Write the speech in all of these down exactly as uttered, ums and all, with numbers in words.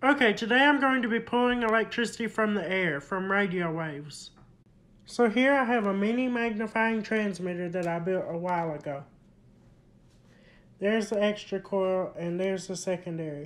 Okay, today I'm going to be pulling electricity from the air, from radio waves. So here I have a mini magnifying transmitter that I built a while ago. There's the extra coil and there's the secondary.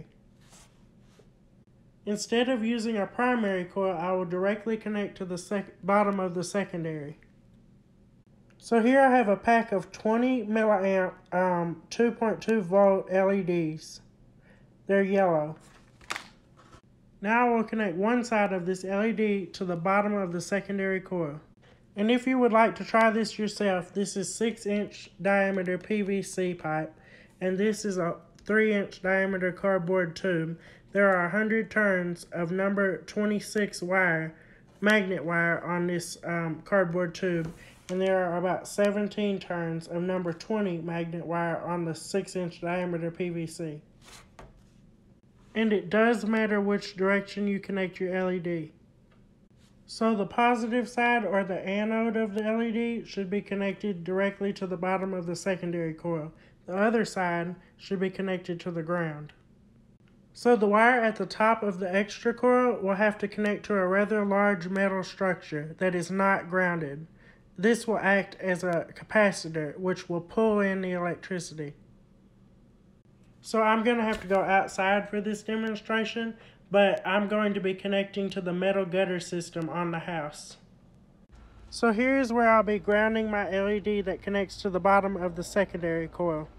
Instead of using a primary coil, I will directly connect to the sec bottom of the secondary. So here I have a pack of twenty milliamp um, two point two volt L E Ds. They're yellow. Now I will connect one side of this L E D to the bottom of the secondary coil. And if you would like to try this yourself, this is six inch diameter P V C pipe, and this is a three inch diameter cardboard tube. There are one hundred turns of number twenty-six wire, magnet wire on this um, cardboard tube, and there are about seventeen turns of number twenty magnet wire on the six inch diameter P V C. And it does matter which direction you connect your L E D. So the positive side, or the anode of the L E D, should be connected directly to the bottom of the secondary coil. The other side should be connected to the ground. So the wire at the top of the extra coil will have to connect to a rather large metal structure that is not grounded. This will act as a capacitor, which will pull in the electricity. So I'm going to have to go outside for this demonstration, but I'm going to be connecting to the metal gutter system on the house. So here's where I'll be grounding my L E D that connects to the bottom of the secondary coil.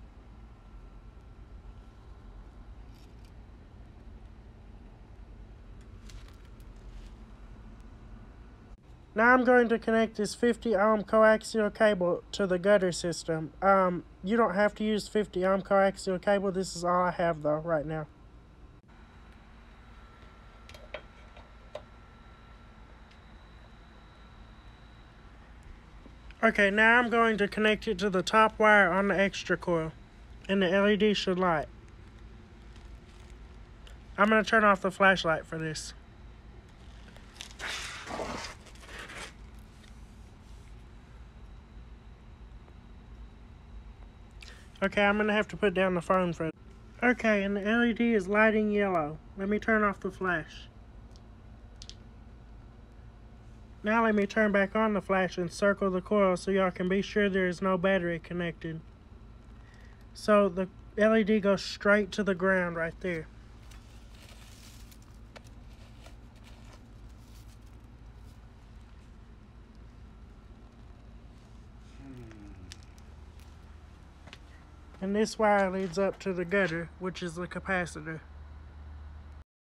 Now I'm going to connect this fifty ohm coaxial cable to the gutter system. Um, you don't have to use fifty ohm coaxial cable. This is all I have though right now. Okay, now I'm going to connect it to the top wire on the extra coil, and the L E D should light. I'm going to turn off the flashlight for this. Okay, I'm going to have to put down the phone for it. Okay, and the L E D is lighting yellow. Let me turn off the flash. Now let me turn back on the flash and circle the coil so y'all can be sure there is no battery connected. So the L E D goes straight to the ground right there. And this wire leads up to the gutter, which is the capacitor.